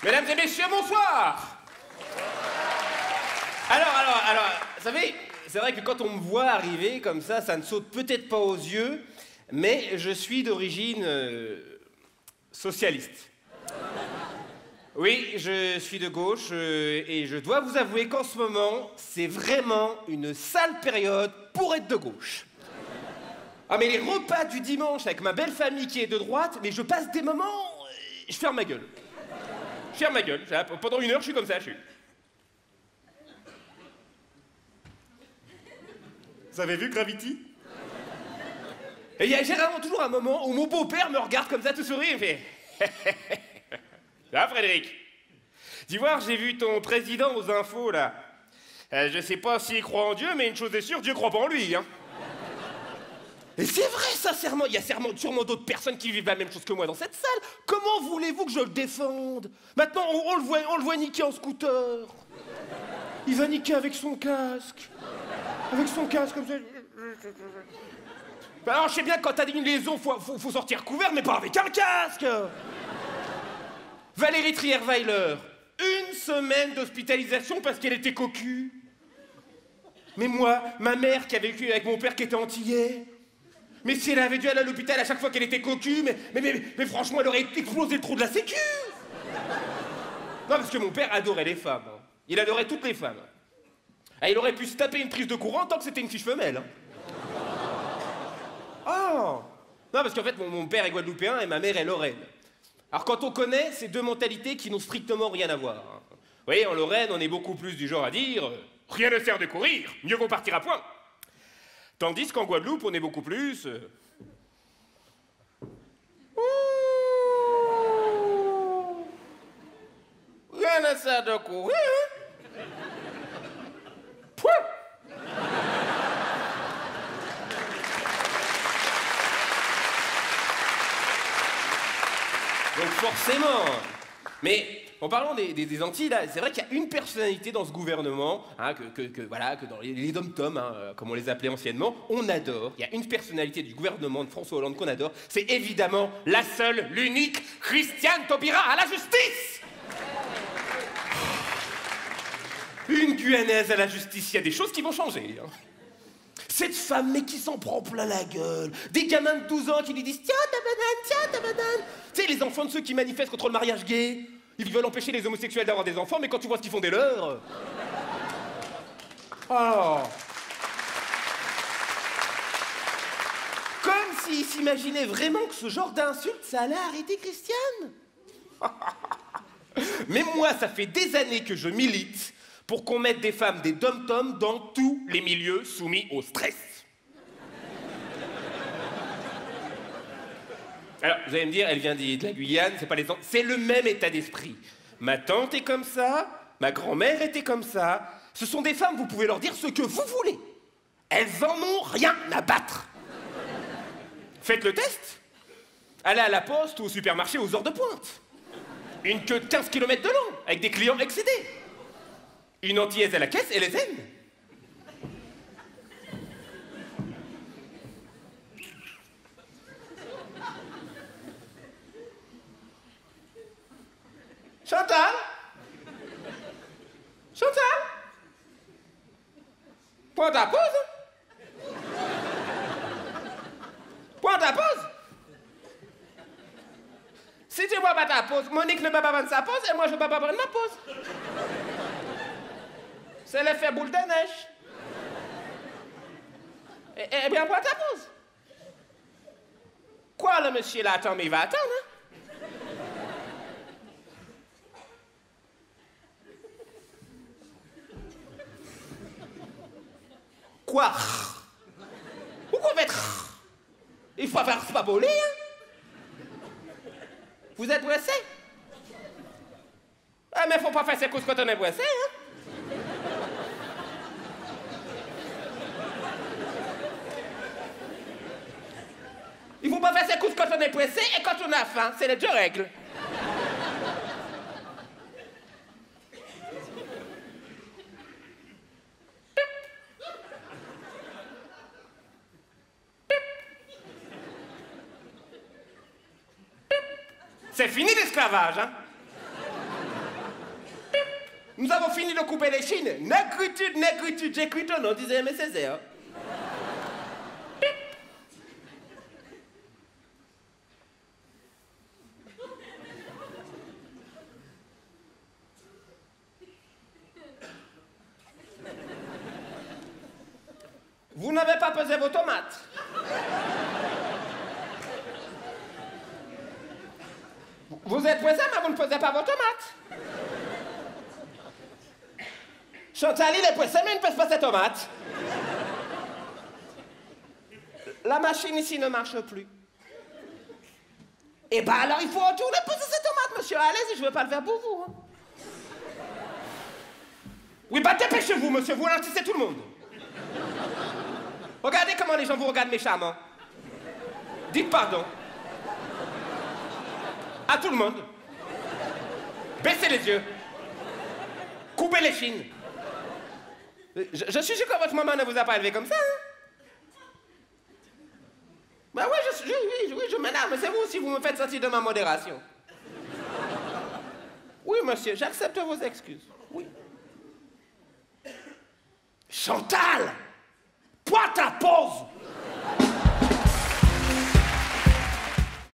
Mesdames et messieurs, bonsoir. Alors, vous savez, c'est vrai que quand on me voit arriver comme ça ne saute peut-être pas aux yeux, mais je suis d'origine socialiste. Oui, je suis de gauche et je dois vous avouer qu'en ce moment, c'est vraiment une sale période pour être de gauche. Ah mais les repas du dimanche avec ma belle famille qui est de droite, mais je passe des moments, je ferme ma gueule. Je ferme ma gueule. Pendant 1 heure, je suis comme ça, je suis. Vous avez vu Gravity? Et il y a généralement toujours un moment où mon beau-père me regarde comme ça, tout sourire, et fait... Ah, Frédéric, dis voir, j'ai vu ton président aux infos, là. Je sais pas s'il croit en Dieu, mais une chose est sûre, Dieu croit pas en lui, hein. Et c'est vrai, sincèrement, il y a sûrement d'autres personnes qui vivent la même chose que moi dans cette salle. Comment voulez-vous que je le défende? Maintenant, on le voit niquer en scooter. Il va niquer avec son casque. Avec son casque, comme ça. Bah alors, je sais bien que quand t'as une liaison, faut sortir couvert, mais pas avec un casque. Valérie Trierweiler, 1 semaine d'hospitalisation parce qu'elle était cocu. Mais moi, ma mère qui a vécu avec mon père qui était antillais, mais si elle avait dû aller à l'hôpital à chaque fois qu'elle était cocu, mais franchement, elle aurait explosé le trou de la sécu. Non, parce que mon père adorait les femmes. Hein. Il adorait toutes les femmes. Ah, il aurait pu se taper une prise de courant tant que c'était une fiche femelle. Hein. Oh! Non, parce qu'en fait, mon père est guadeloupéen et ma mère est lorraine. Alors, quand on connaît ces deux mentalités qui n'ont strictement rien à voir. Hein. Vous voyez, en Lorraine, on est beaucoup plus du genre à dire « Rien ne sert de courir, mieux vaut partir à point ». Tandis qu'en Guadeloupe, on est beaucoup plus... Rien ne sert de courir. Point. Donc forcément... Mais... En parlant des Antilles, là, c'est vrai qu'il y a une personnalité dans ce gouvernement, hein, que dans les dom-toms, hein, comme on les appelait anciennement, on adore. Il y a une personnalité du gouvernement de François Hollande qu'on adore, c'est évidemment la seule, l'unique, Christiane Taubira à la justice. Une Guyanaise à la justice, il y a des choses qui vont changer. Hein. Cette femme, mais qui s'en prend plein la gueule. Des gamins de 12 ans qui lui disent « Tiens ta banane !» Tu sais, les enfants de ceux qui manifestent contre le mariage gay. Ils veulent empêcher les homosexuels d'avoir des enfants, mais quand tu vois ce qu'ils font des leurs... Oh. Comme s'ils s'imaginaient vraiment que ce genre d'insulte, ça allait arrêter Christiane. Mais moi, ça fait des années que je milite pour qu'on mette des femmes, des dom-toms, dans tous les milieux soumis au stress. Alors, vous allez me dire, elle vient de la Guyane, c'est pas les... C'est le même état d'esprit. Ma tante est comme ça, ma grand-mère était comme ça. Ce sont des femmes, vous pouvez leur dire ce que vous voulez. Elles en ont rien à battre. Faites le test. Allez à la poste ou au supermarché aux heures de pointe. Une queue de 15 km de long, avec des clients excédés. Une antillaise à la caisse et les aime. Chantal? Chantal? Prends ta pause. Prends ta pause. Si tu ne vois pas ta pause, Monique ne peut pas prendre sa pause et moi je ne peux pas prendre ma pause. C'est l'effet boule de neige. Eh bien, prends ta pause. Quoi, le monsieur là attend, mais il va attendre, hein? Quoi? Pourquoi faites? Il faut faire pas voler, hein? Vous êtes pressé? Ah, mais faut pas faire ses courses quand on est pressé, hein? Il faut pas faire ses courses quand on est pressé et quand on a faim. C'est les deux règles. C'est fini l'esclavage, hein? Nous avons fini de couper les chines. Négritude, j'écris ton nom, disait Aimé Césaire. Vous n'avez pas pesé vos tomates. Vous êtes pressé, mais vous ne pesez pas vos tomates. Chantal, il est pressé, mais il ne pèse pas ses tomates. La machine ici ne marche plus. Eh ben alors, il faut retourner peser ses tomates, monsieur. Allez-y, je ne veux pas le faire pour vous. Hein. Oui, bah dépêchez-vous, monsieur, vous ralentissez tout le monde. Regardez comment les gens vous regardent méchamment. Dites pardon. À tout le monde. Baissez les yeux. Coupez les chines. Je suis sûr que votre maman ne vous a pas élevé comme ça. Hein? Bah oui, je m'énerve, mais c'est vous si vous me faites sortir de ma modération. Oui, monsieur, j'accepte vos excuses. Oui. Chantal! Toi, ta pose!